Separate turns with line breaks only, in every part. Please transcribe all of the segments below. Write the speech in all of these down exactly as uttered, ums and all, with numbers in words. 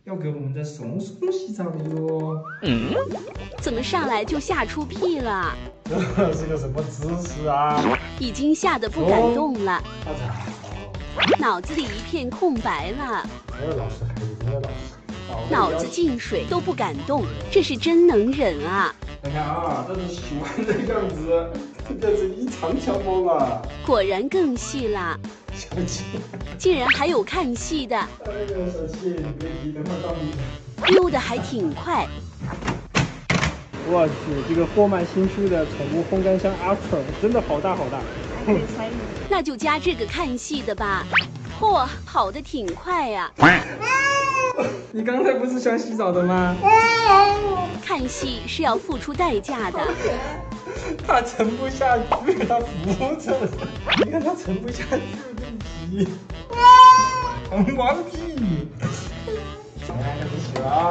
要给我们的松松洗澡的哟。
嗯？怎么上来就吓出屁了？
这是个什么姿势啊？
已经吓得不敢动了，
大家好，
脑子里一片空白了，
这老师黑这老师。
脑子进水都不敢动，这是真能忍啊！
你看啊，这是洗完的样子，这是一长条毛啊！
果然更细啦，
小七，
竟然还有看戏的！
哎呀，小七，你别急，等会儿到你。
溜得还挺快。
我去，这个霍曼新出的宠物烘干箱 Ultra 真的好大好大，
还可以参与。
那就加这个看戏的吧。嚯，跑得挺快呀！
你刚才不是想洗澡的吗？
看戏是要付出代价的。
他沉不下去，他扶着。你看他沉不下去，对不起。红光屁。现在开始洗了啊！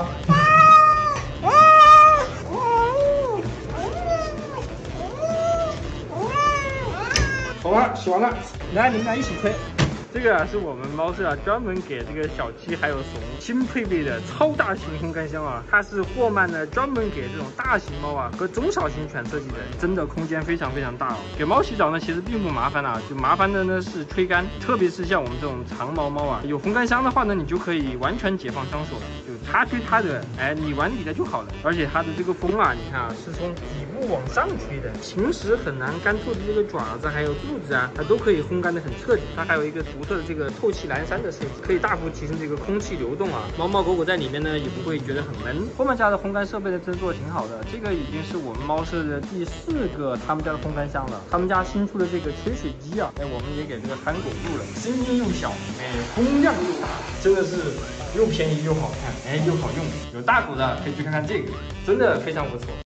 好了，洗完了，来，你们俩一起吹。
这个啊是我们猫舍啊专门给这个小七还有怂新配备的超大型烘干箱啊，它是霍曼呢专门给这种大型猫啊和中小型犬设计的，真的空间非常非常大哦。给猫洗澡呢其实并不麻烦啊，就麻烦的呢是吹干，特别是像我们这种长毛猫啊，有烘干箱的话呢，你就可以完全解放双手了，就它吹它的，哎，你玩你的就好了。而且它的这个风啊，你看啊是从底部往上吹的，平时很难干透的这个爪子还有肚子啊，它都可以烘干的很彻底。它还有一个独特的这个透气栏栅的设计，可以大幅提升这个空气流动啊，猫猫狗狗在里面呢也不会觉得很闷。霍曼家的烘干设备的制作挺好的，这个已经是我们猫舍的第四个他们家的烘干箱了。他们家新出的这个吹水机啊，哎，我们也给这个憨狗入了，声音又小，哎，风量又大，真的是又便宜又好看，哎，又好用。有大狗的可以去看看这个，真的非常不错。